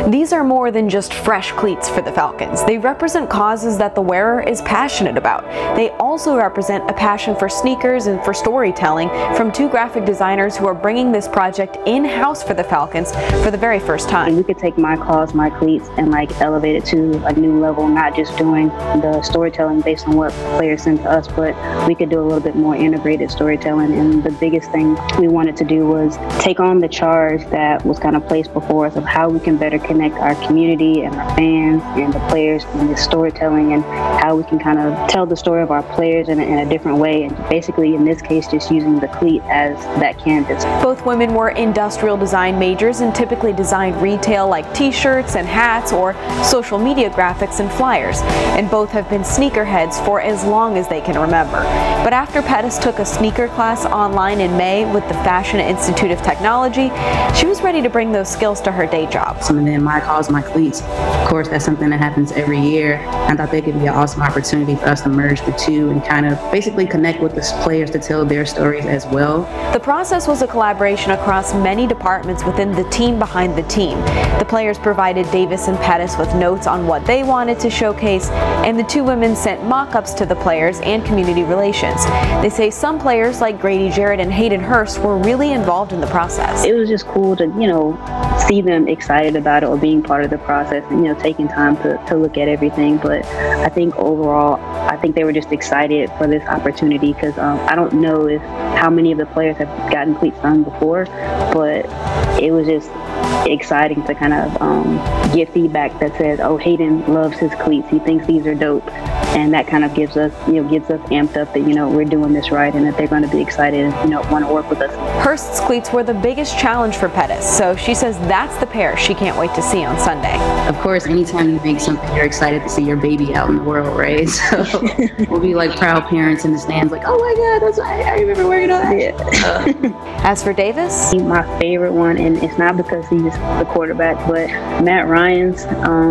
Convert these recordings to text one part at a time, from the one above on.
These are more than just fresh cleats for the Falcons. They represent causes that the wearer is passionate about. They also represent a passion for sneakers and for storytelling from two graphic designers who are bringing this project in-house for the Falcons for the very first time. We could take My Cause My Cleats and elevate it to a new level, not just doing the storytelling based on what players send to us, but we could do a little bit more integrated storytelling. And the biggest thing we wanted to do was take on the charge that was kind of placed before us of how we can better connect our community and our fans and the players in this storytelling, and how we can kind of tell the story of our players in a different way, and basically in this case just using the cleat as that canvas. Both women were industrial design majors and typically designed retail like t-shirts and hats or social media graphics and flyers, and both have been sneakerheads for as long as they can remember. But after Pettis took a sneaker class online in May with the Fashion Institute of Technology, she was ready to bring those skills to her day job. And then My Cause My Cleats, of course, that's something that happens every year. I thought that could be an awesome opportunity for us to merge the two and kind of basically connect with the players to tell their stories as well. The process was a collaboration across many departments within the team behind the team. The players provided Davis and Pettis with notes on what they wanted to showcase, and the two women sent mock-ups to the players and community relations. They say some players like Grady Jarrett and Hayden Hurst were really involved in the process. It was just cool to, see them excited about it or being part of the process and, taking time to look at everything. But I think overall, I think they were just excited for this opportunity because I don't know how many of the players have gotten cleats done before, but it was just exciting to kind of get feedback that says, oh, Hayden loves his cleats, he thinks these are dope, and that kind of gives us amped up that we're doing this right and that they're going to be excited and want to work with us. Hurst's cleats were the biggest challenge for Pettis, so she says that's the pair she can't wait to see on Sunday. Of course, anytime you make something, you're excited to see your baby out in the world, right? So we'll be like proud parents in the stands, like, oh my God, that's I remember wearing that. Yeah. As for Davis, my favorite one, and it's not because he's the quarterback, but Matt Ryan's,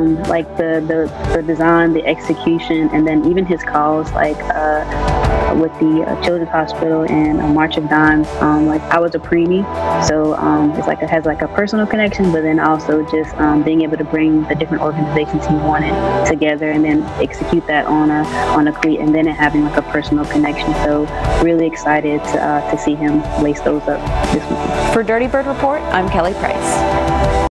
the design, the execution, and then even his calls, with the Children's Hospital and March of Dimes. I was a preemie, so it has a personal connection, but then also just being able to bring the different organizations he wanted together and then execute that on a cleat, and then it having a personal connection. So really excited to see him lace those up this weekend. For Dirty Bird Report, I'm Kelly Price.